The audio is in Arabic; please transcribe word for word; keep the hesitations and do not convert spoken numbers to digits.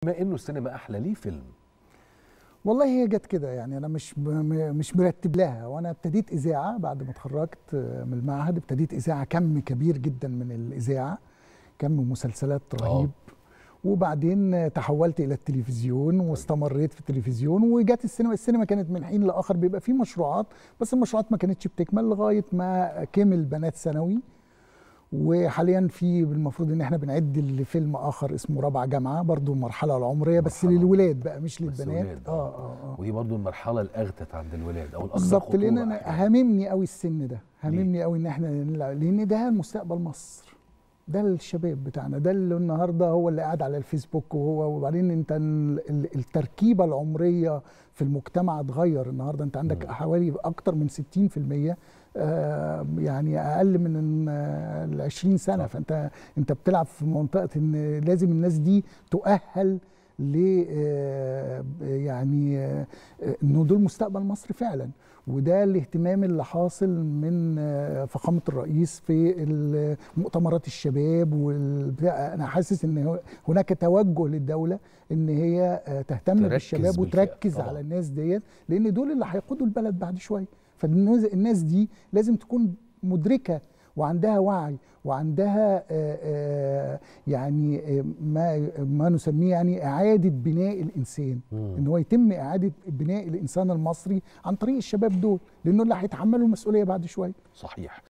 بما انه السينما احلى ليه فيلم؟ والله هي جت كده، يعني انا مش م- مش مرتب لها. وانا ابتديت اذاعه بعد ما اتخرجت من المعهد، ابتديت اذاعه كم كبير جدا من الاذاعه، كم مسلسلات رهيب. اه وبعدين تحولت الى التلفزيون واستمريت في التلفزيون، وجت السينما. السينما كانت من حين لاخر بيبقى في مشروعات، بس المشروعات ما كانتش بتكمل لغايه ما كمل بنات ثانوي. وحاليا في المفروض ان احنا بنعد لفيلم اخر اسمه رابعه جامعه، برضو المرحله العمريه بس مرحلة للولاد بقى مش بس للبنات. ولاد. اه اه اه ودي برضو المرحله الاغتت عند الولاد او الاكثر بالظبط، لان خطوره انا احيانا. هاممني قوي السن ده، ليه؟ هاممني قوي ان احنا نلعب، لان ده مستقبل مصر، ده الشباب بتاعنا، ده اللي النهارده هو اللي قاعد على الفيسبوك. وهو وبعدين انت ال- ال- التركيبه العمريه في المجتمع اتغير. النهارده انت عندك مم. حوالي اكتر من ستين في المية آه، يعني اقل من ال عشرين سنه. صح. فانت انت بتلعب في منطقه ان لازم الناس دي تؤهل ل آه، يعني آه، انه دول مستقبل مصر فعلا. وده الاهتمام اللي حاصل من آه، فخامه الرئيس في مؤتمرات الشباب والبتاع. انا حاسس ان هناك توجه للدوله ان هي آه، تهتم تركز بالشباب بالفئة وتركز طبعا. على الناس ديت، لان دول اللي هيقودوا البلد بعد شويه. فالناس دي لازم تكون مدركه وعندها وعي وعندها آه، آه، يعني آه، ما ما نسميه يعني اعاده بناء الانسان. مم. ان هو يتم اعاده بناء الانسان المصري عن طريق الشباب دول، لانه اللي هيتحملوا المسؤوليه بعد شويه. صحيح.